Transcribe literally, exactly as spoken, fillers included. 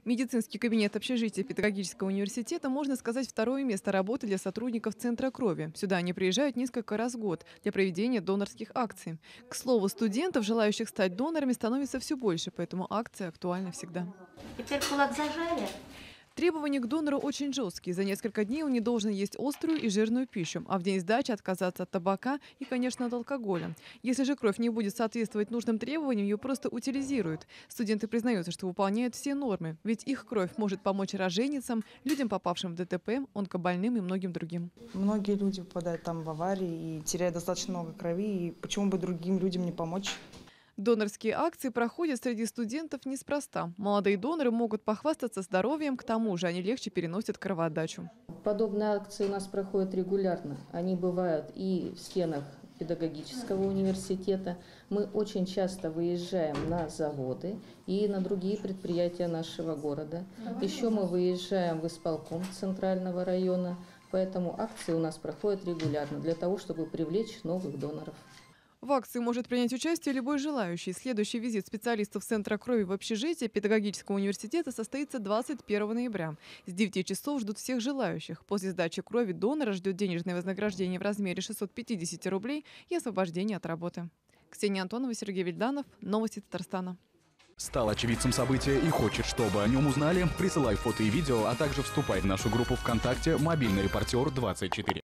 Медицинский кабинет общежития педагогического университета, можно сказать, второе место работы для сотрудников Центра крови. Сюда они приезжают несколько раз в год для проведения донорских акций. К слову, студентов, желающих стать донорами, становится все больше, поэтому акция актуальна всегда. Теперь кулак зажали. Требования к донору очень жесткие. За несколько дней он не должен есть острую и жирную пищу, а в день сдачи отказаться от табака и, конечно, от алкоголя. Если же кровь не будет соответствовать нужным требованиям, ее просто утилизируют. Студенты признаются, что выполняют все нормы, ведь их кровь может помочь роженицам, людям, попавшим в ДТП, онкобольным и многим другим. Многие люди попадают там в аварии и теряют достаточно много крови, и почему бы другим людям не помочь? Донорские акции проходят среди студентов неспроста. Молодые доноры могут похвастаться здоровьем, к тому же они легче переносят кровоотдачу. Подобные акции у нас проходят регулярно. Они бывают и в стенах педагогического университета. Мы очень часто выезжаем на заводы и на другие предприятия нашего города. Еще мы выезжаем в исполком центрального района, поэтому акции у нас проходят регулярно для того, чтобы привлечь новых доноров. В акции может принять участие любой желающий. Следующий визит специалистов Центра крови в общежитие педагогического университета состоится двадцать первого ноября. С девяти часов ждут всех желающих. После сдачи крови донора ждет денежное вознаграждение в размере шестисот пятидесяти рублей и освобождение от работы. Ксения Антонова, Сергей Вильданов. Новости Татарстана. Стал очевидцем события и хочет, чтобы о нем узнали? Присылай фото и видео, а также вступай в нашу группу ВКонтакте «Мобильный репортер двадцать четыре».